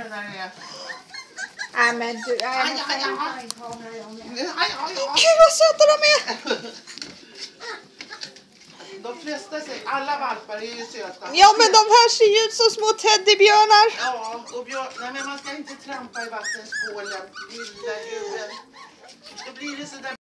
när det är. Nej men du, jag måste Aj. en kamera. Gud vad söta de är! De flesta säger, alla valpar är ju söta. Ja men de här ser ju ut som små teddybjörnar. Ja, och nej men man ska inte trampa i vattenskålen. Lilla djuren. Då blir det så där.